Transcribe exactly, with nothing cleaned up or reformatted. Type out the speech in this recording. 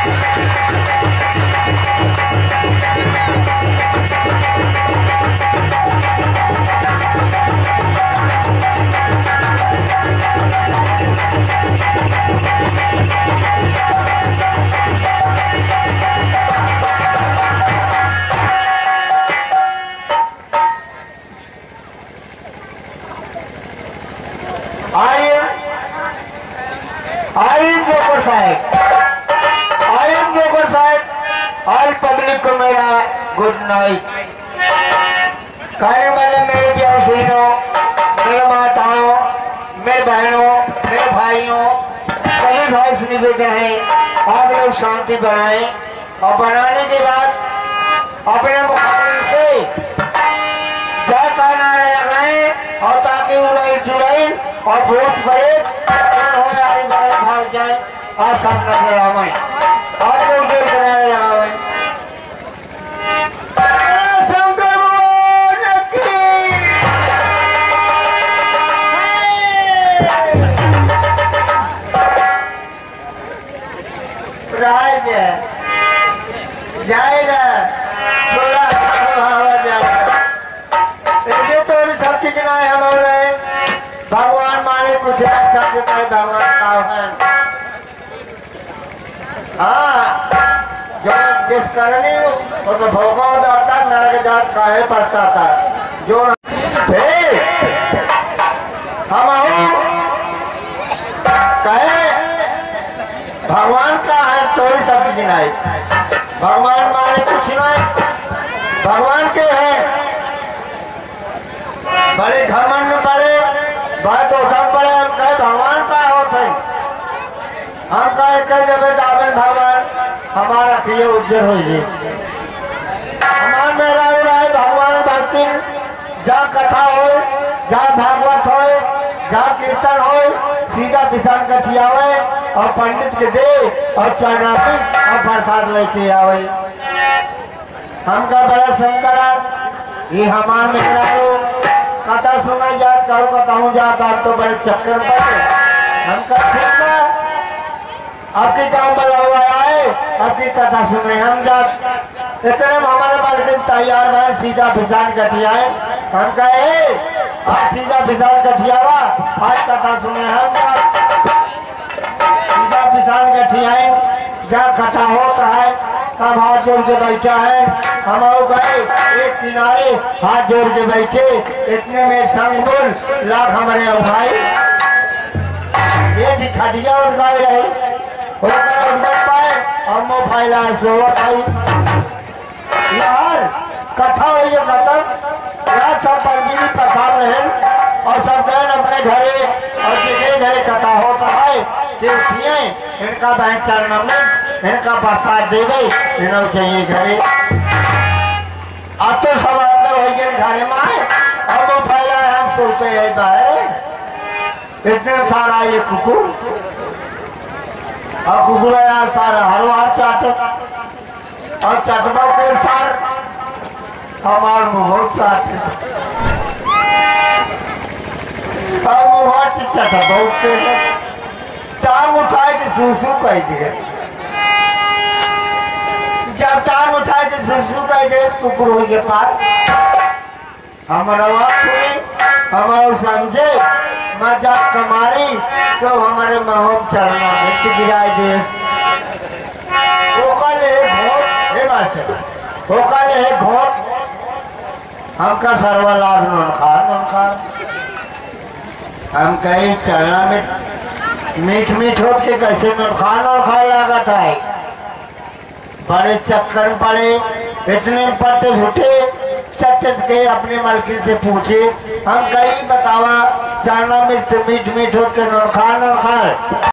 Public को मेरा good night. कहने वाले मेरे प्यारों, मेरे माताओं, मेरे बहनों, मेरे भाइयों, सभी भाई से निवेदन है आप लोग शांति बनाएं और बनाने के बाद अपने मुकाबले से जय का नारा लगाएं और ताकि उड़ाई चुराई और भूत भरे भाग जाए और सब नजर आवे। आप लोग जय का नारा लगावे। जाएगा थोड़ा हवा जाएगा ये तो सब चीज ना है हमारे भगवान माने कुछ अच्छा देता है भगवान का है। हाँ जो जिस करनी वो तो भोगा जाता नरक जात काहे पड़ता था जो हम कहे भगवान का है थोड़ी सब चीज नहीं भगवान माने कुछ नहीं भगवान के हैं बड़े घमंड में पड़े बात तो सब पड़े हम कहे भगवान का होते हम कहे कई जगह जावे भगवान हमारा किए उज्जर हो जी हमार मेरा है भगवान भक्ति जहाँ कथा हो जहाँ भागवत हो जहाँ कीर्तन हो सीधा किसान का खियावे और पंडित के दे और चढ़ा और प्रसाद लेके आवे। हमका बड़ा शंकर ये हमार मेरा कथा सुना जात कहो कताऊ जात आप तो बड़े चक्कर पर हमका ठीक है आपकी काम बड़ा हुआ आए आपकी कथा सुने हम जात इतने हमारे पास दिन तैयार है सीधा किसान कटियाए हम कहे आज सीधा किसान कटियावा आज कथा सुने हम किसान कटियाए जहाँ कथा होता है सब हाथ जोड़ के बैठा है हम गए एक किनारे हाथ जोड़ के बैठे इतने में संग बोल लाख हमारे भाई ये खटिया उठ गए रहे पाए और मुँह फैला सो भाई यार कथा हुई है खत्म यार सब पंजीरी पठार रहे और सब गए अपने घरे और जितने घरे कथा होता है कि उठिए इनका बैंक चढ़ना में इनका बरसात दे गई इन्होंने चाहिए घरे अब तो सब अंदर हो गए घरे में आए और वो फैला है हम सोते हैं बाहर इतने सारा ये कुकुर और कुकुर यार सारा हर बार चाटे और चटबा के सार हमार मुँह चाटे और मुँह चटा बहुत टांग उठाए के सूसू कह दिए जब टांग उठाए के सूसू कह दिए कुकुर हो के पास हमारा हम समझे मजाक कमारी तो हमारे महम चढ़ना मिट्टी गिराए दे वो कल है घोट हे मास्टर वो कल है घोट हमका सर्वा लाभ नौन खा नौन खा हम कहीं चढ़ना में मीठ मीठ हो के कैसे खाना और खाए लागत है बड़े चक्कर पड़े इतने पत्ते झूठे चट के अपने मलकी से पूछे हम कहीं बतावा चढ़ना मीठ मीठ मीठ हो के खाना और खाए